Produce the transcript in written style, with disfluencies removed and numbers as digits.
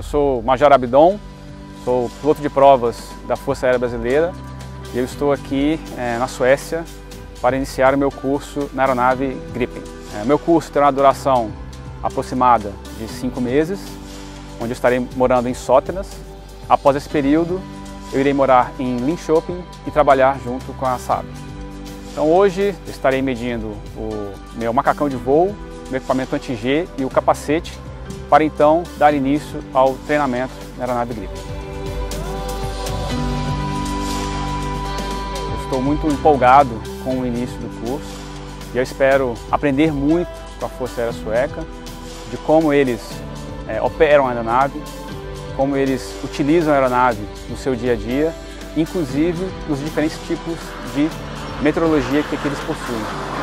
sou Major Abdon, sou piloto de provas da Força Aérea Brasileira e eu estou aqui na Suécia para iniciar o meu curso na aeronave Gripen. Meu curso terá uma duração aproximada de 5 meses, onde eu estarei morando em Sótenas. Após esse período, eu irei morar em Linköping e trabalhar junto com a Saab. Então hoje eu estarei medindo o meu macacão de voo, meu equipamento anti-G e o capacete, para então dar início ao treinamento na aeronave Gripen. Eu estou muito empolgado com o início do curso e eu espero aprender muito com a Força Aérea Sueca, de como eles operam a aeronave, como eles utilizam a aeronave no seu dia a dia, inclusive nos diferentes tipos de meteorologia que eles possuem.